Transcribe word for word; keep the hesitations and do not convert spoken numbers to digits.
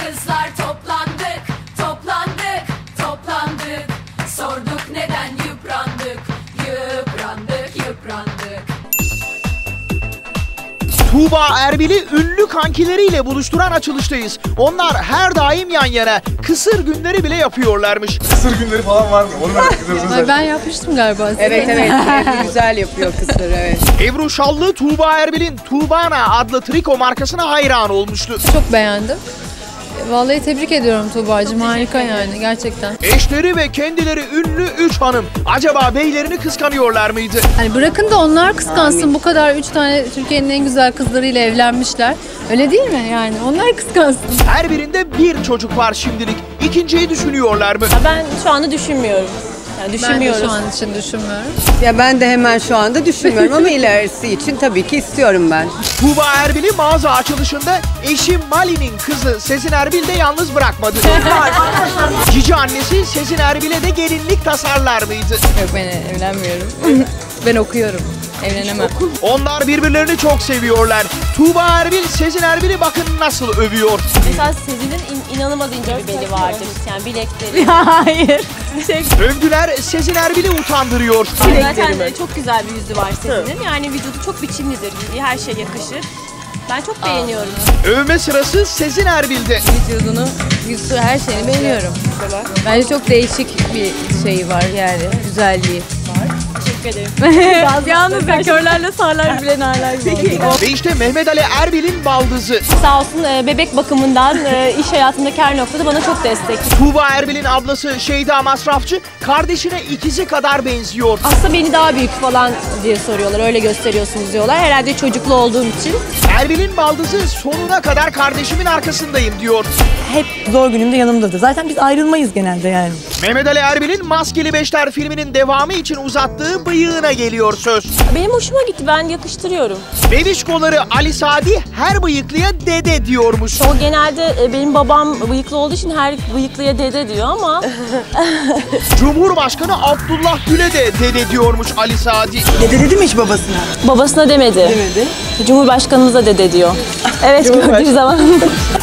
kızlar toplandık, toplandık, toplandık. Sorduk neden yıprandık, yıprandık, yıprandık. Tuğba Erbil'i ünlü kankileriyle buluşturan açılıştayız. Onlar her daim yan yana. Kısır günleri bile yapıyorlarmış. Kısır günleri falan var mı? Onu merak ediyoruz. Ben yapmıştım galiba. Evet evet. Ebru güzel yapıyor kısır, evet. Ebru Şallı, Tuğba Erbil'in Tuğbana adlı triko markasına hayran olmuştu. Çok beğendim. Vallahi tebrik ediyorum Tuğba'cığım. Harika yani gerçekten. Eşleri ve kendileri ünlü üç hanım. Acaba beylerini kıskanıyorlar mıydı? Hani bırakın da onlar kıskansın. Amin. Bu kadar üç tane Türkiye'nin en güzel kızlarıyla evlenmişler. Öyle değil mi yani? Onlar kıskansın. Her birinde bir çocuk var şimdilik. İkinciyi düşünüyorlar mı? Ben şu anda düşünmüyorum. Yani Ben de düşünmüyoruz. şu an için düşünmüyorum. Ya ben de hemen şu anda düşünmüyorum ama ilerisi için tabii ki istiyorum ben. Tuğba Erbil'i mağaza açılışında eşi Mali'nin kızı Sezin Erbil de yalnız bırakmadı. Cici annesi Sezin Erbil'e de gelinlik tasarlar mıydı? Yok ben evlenmiyorum. Ben okuyorum. Evlenemem. Onlar birbirlerini çok seviyorlar. Tuğba Erbil, Sezin Erbil'i bakın nasıl övüyor. Mesela Sezin'in in, inanılmaz ince bir beli vardır. Yani bilekleri. Hayır. Övgüler Sezin Erbil'i utandırıyor. Zaten çok güzel bir yüzü var Sezin'in. Yani vücudu çok biçimlidir. Giydiği her şey yakışır. Ben çok beğeniyorum. Övme sırası Sezin Erbil'de. Vücudunu, yüzü, her şeyini beğeniyorum. Bence çok değişik bir şey var yani. Güzelliği. Teşekkür ederim. Yalnız körlerle sağlar bile narlar. Ve işte Mehmet Ali Erbil'in baldızı. Sağ olsun e, bebek bakımından e, iş hayatındaki her noktada bana çok destek. Tuğba Erbil'in ablası Şeyda Masrafçı kardeşine ikizi kadar benziyor. Aslında beni daha büyük falan diye soruyorlar. Öyle gösteriyorsunuz diyorlar. Herhalde çocuklu olduğum için. Erbil'in baldızı sonuna kadar kardeşimin arkasındayım diyor. Hep zor günümde yanımdadır. Zaten biz ayrılmayız genelde yani. Mehmet Ali Erbil'in Maskeli Beşler filminin devamı için uzattığı bıyığına geliyor söz. Benim hoşuma gitti. Ben yakıştırıyorum. Bebişkoları Ali Sadi her bıyıklıya dede diyormuş. O genelde e, benim babam bıyıklı olduğu için her bıyıklıya dede diyor ama Cumhurbaşkanı Abdullah Gül'e de dede diyormuş Ali Sadi. Dede dedi mi hiç babasına? babasına demedi. Demedi. Cumhurbaşkanımıza dede diyor. Evet, gördüğü zaman.